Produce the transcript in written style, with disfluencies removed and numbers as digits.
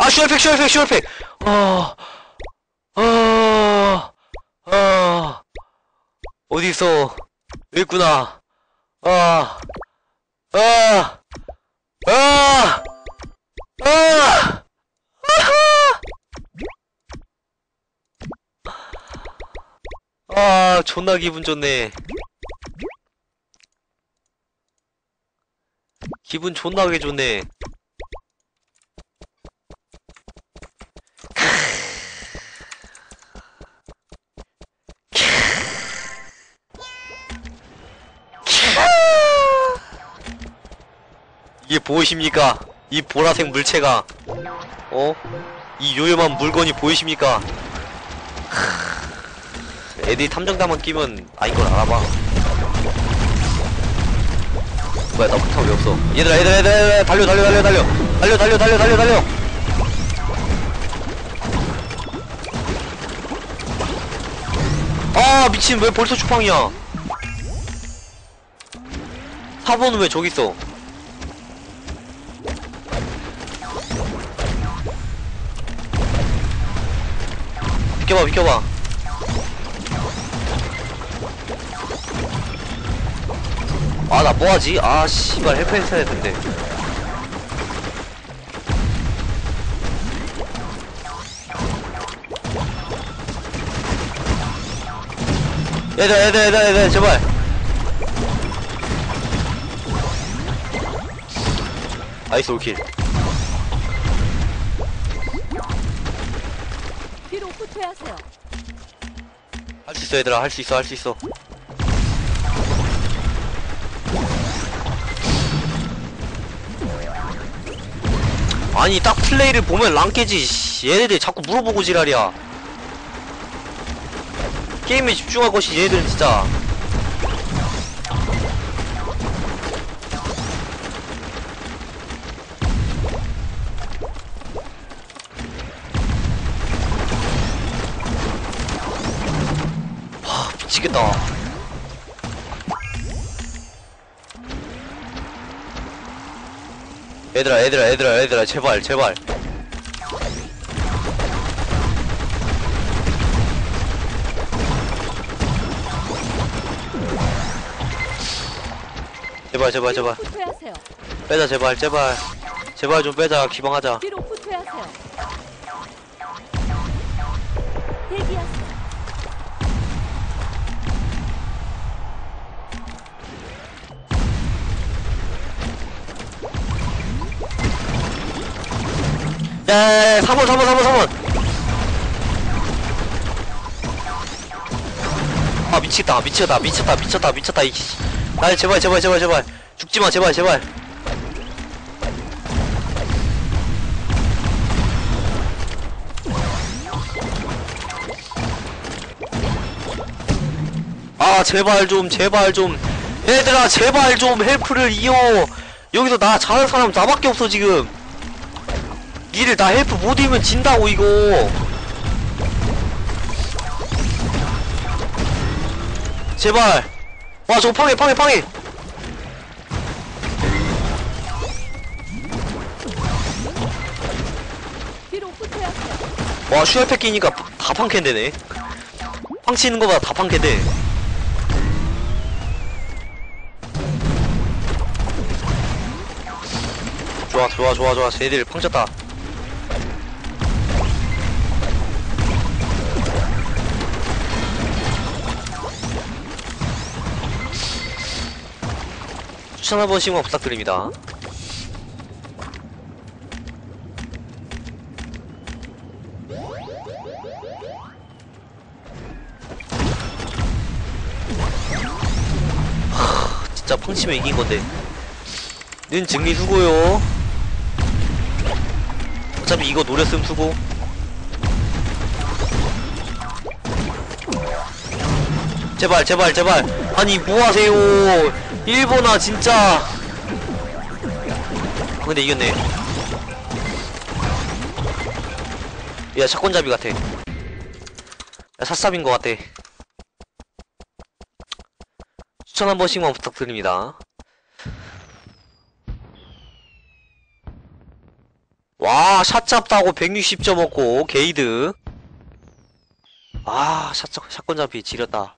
아, 슈얼팩. 어디있어? 여기 있구나. 아, 아, 아, 아, 아, 존나 기분 좋네. 기분 존나게 좋네. 이게 보이십니까? 이 보라색 물체가, 어? 이 요염한 물건이 보이십니까? 애들이 탐정다만 끼면 아닌 걸 알아봐. 뭐야, 나 폭탄 왜 없어? 얘들아, 달려! 아, 미친, 왜 벌써 추팡이야? 4번은 왜 저기 있어? 비켜봐. 아, 나 뭐하지? 아, 씨발, 헬프 했어야 했는데. 얘들아, 제발. 아이스 올킬. 뒤로 후퇴하세요. 할 수 있어, 얘들아. 할 수 있어. 아니, 딱 플레이를 보면 랑깨지. 얘네들 자꾸 물어보고 지랄이야. 게임에 집중할 것이 얘네들은 진짜. 와, 미치겠다. 얘들아, 제발. 제발. 뒤로 후퇴하세요. 빼자, 제발 좀 빼자. 기방하자. 뒤로 후퇴하세요. 대기하세요. 야, 3번. 아, 미치겠다. 이씨. 아, 제발. 죽지마, 제발. 아, 제발 좀. 얘들아, 제발 좀 헬프를 이어. 여기서 나 잘하는 사람 나밖에 없어, 지금. 니들 나 헬프 못 이면 진다고, 이거. 제발. 와, 저거 팡해. 뒤로 후퇴하세요. 와, 슈얼팩 끼니까 다 팡캔되네. 팡치는 거보다 다 팡캔돼. 좋아. 쟤들 팡쳤다. 추천 한 번씩만 부탁드립니다. 진짜 팡치면 이긴 건데. 는 증리 수고요. 어차피 이거 노렸음 수고. 제발. 아니, 뭐하세요. 일본아, 진짜. 근데 이겼네. 야, 샷건잡이 같아. 야, 샷삽인 것 같아. 추천 한 번씩만 부탁드립니다. 와, 샷 잡다고 160점 얻고, 게이드. 아, 샷건 잡히 지렸다.